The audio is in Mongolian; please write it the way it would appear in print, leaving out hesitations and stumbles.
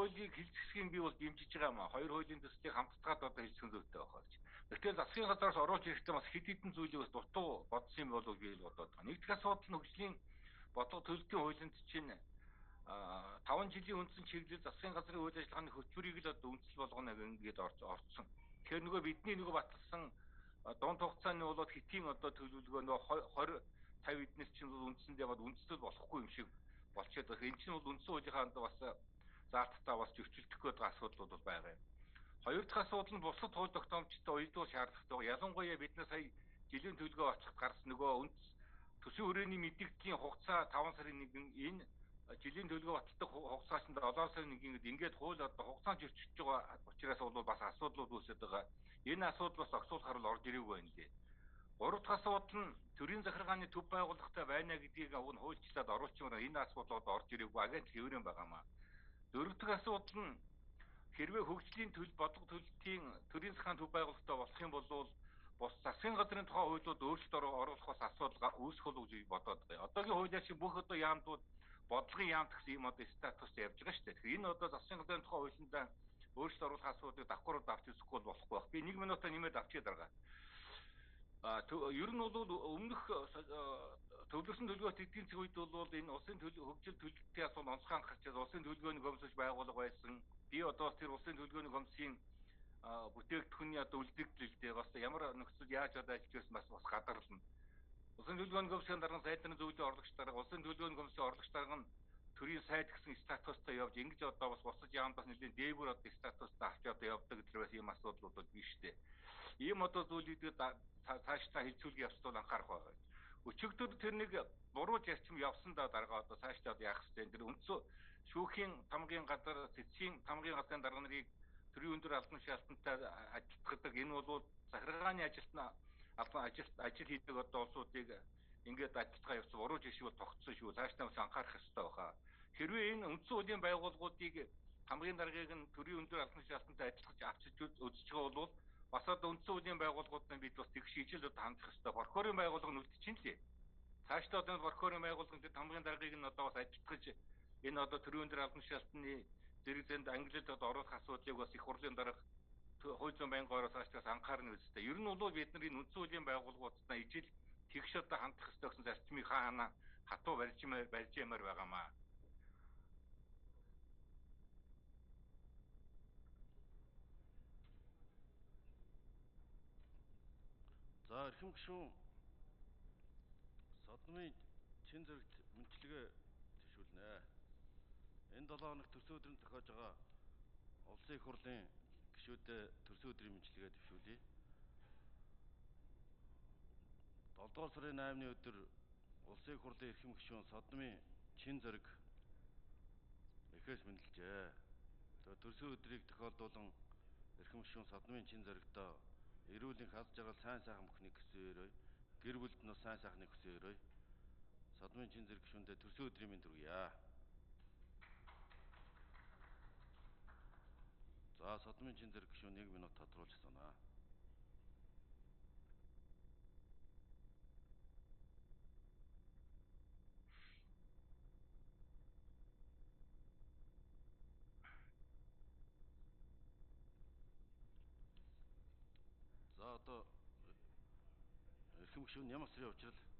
хуулийг хэлцэсгийн би бол дэмжиж байгаа маа. Хоёр хуулийн төслийг хамтдаад одоо хэлцэх зүйтэй байх гэж. Гэтэл засгийн газраас оруулж ирэхдээ бас хэд хэдэн зүйлийг бас дутуу бодсон юм болов би л бодоод байна. Нэгдүгээр асуудал нь хөгжлийн бодлого төлөлтийн хуулинд чинь 5 жилийн үндсэн чиглэл засгийн газрын үйл ажиллагааны хөтөлбөрийг л одоо үндэслэл болгоно ингээд орцсон. Тэгэхээр нөгөө бидний нөгөө баталсан дунд хугацааны болоод хэтийн одоо төлөвлөгөө нөгөө 20 50 эднес чинь үндсэндээ бод үндэслэл болохгүй юм шиг болчиход байна. Энэ чинь бол үндсэн хуулийнхаа бас заалтаа бас зөрчилдөх гээд байгаа асуудлууд бол байгаа юм. Хоёр дахь асуудал нь бусад хууль тогтоомжтой уялдуул шаардлагатай. Ялангуяа бид нар сая жилийн төлөвлөгөө очих гарсан нөгөө төсвийн хүрээний мэдээллийн хугацаа 5 сарын 1 энэ жилийн төлөвлөгөө баталдаг хугацаанд 7 сарын 1-нд ингээд хууль одоо хугацаанд зөрчиж байгаа учраас бол бас асуудлууд үүсэж байгаа. Энэ асуудал бас огцуулахар л орж ирээгүй байна лээ. Гурав дахь асуудал нь төрийн захиргааны төв байгууллагатай байна гэдгийг авна хуульчлаад оруулчмаар энэ асуудлууд орж ирээгүй агент хэврээн байгаамаа. Дөрөв дэх асуудал нь хэрвээ хөгжлийн бодлого төлөлтийн төрийн захиргааны төв байгууллагатай болох юм бол бус засгийн газрын тухай хуулиуд өөрчлөлт оруулах бас асуудал үүсэх болов гэж бодоод байгаа. Одоогийн хуулиар шиг бүх одоо яамдууд бодлогын яамт гэсэн юм одоо статус явж байгаа шүү дээ. Тэгэхээр энэ одоо засгийн газрын тухай хуулиндаа өөрчлөлт оруулах асуудыг давхрууд авч үзэхгүй болохгүй байх. Би 1 минутаа нэмээд авчиад байгаа. Ер нь бол өмнөх төвлөрсөн төлөвлөгөөт эдийн засгийн үед бол энэ улсын хөгжил төлөлтийн асуудал онцгой анхаарч улсын төлөвлөгөөний гомсож байгуулга байсан. Би одоо тэр улсын төлөвлөгөөний гомсын бүтээгдэхүүний одоо үлдэгдэлтэй бас ямар нөхцөл яаж ажиллаж байсан бас гадарлана. Улсын төлөвлөгөөний гомсын дарга сайдны зөвлөлийн орлогч дарга улсын төлөвлөгөөний гомсын орлогч дарга нь төрийн сайд гэсэн статустай явж ингэж одоо бас бусад яамдаас нэлийн дээгүүр одоо статустай авч одоо явдаг гэдэг бас ийм асуудлууд бол биш дээ. Ийм одоо зүйлүүдийг цаашдаа хилцүүлэх явцад бол анхаарах байгаа. Өчигдөр тэр нэг буруу зарчим явсандаа дарга одоо цаашдаа яах вэ? Тэр үндсэн шүүхийн тамгын газар, цэцгийн тамгын газрын дарга нарыг төрийн өндөр албан шаалтнтай ажилтгадаг. Энэ бол захиргааны ажил хийдэг одоо улсуудыг ингээд ажилтгаа явуулсан буруу жишээ бол тогтсон шүү. Цаашдаа бас анхаарах хэрэгтэй байна. Хэрвээ энэ үндсэн хуулийн байгууллагуудыг тамгын даргаыг нь төрийн өндөр албан шаалтнтай ажиллаж авчиж үзэж байгаа бол бас одоо үндсэн хуулийн байгууллагуудад бид бас тэгш ижил одоо хандах хэрэгтэй. Прокурорын байгууллага нь үлдчихээн лээ. Цаашдаа одоо прокурорын байгууллагын тамгын даргаыг нь одоо бас ажилтгаж энэ одоо төрийн өндөр албан шаалтны зэрэг зэнд ангилалд одоо оруулах асуудлыг бас их хурлын дарга хууль зүйн байнгын цаашдаас анхаарна үстэй. Ер нь бол бид нар энэ үндсэн хуулийн байгууллагуудаа ижил тэгш одоо хандах хэрэгтэй гэсэн зарчмыг хаана хатуу барьж ямаар байгаамаа. За эрхэм гишүүн Содмын чин зэрэгт мэнчилгээ зөвшөөрнө. Энэ 7 хоног төрсөн өдрөнд зохиож байгаа улсын их хурлын гишүүдэд төрсөн өдрийн мэнчилгээ зөвшөөрье. 7 дугаар сарын 8-ны өдөр улсын их хурлын эрхэм гишүүн Содмын чин зэрэг эхээс мэндэлжээ. Тэгээд төрсөн өдрийг тохиолдуулан эрхэм гишүүн Содмын чин зэрэгтээ эрүүлийн хаз жаргал сайн сайхан бүхнийг хүсээрэй. Гэр бүлд нь сайн сайхныг хүсээрэй. Содмын чин зэрэг гишүүндээ төрсөн өдрийн мэнд хүргье. За Содмын чин зэрэг гишүүн 1 минут тодруулж санаа. За одоо эрхэм гишүүн ямар сэрийн учрал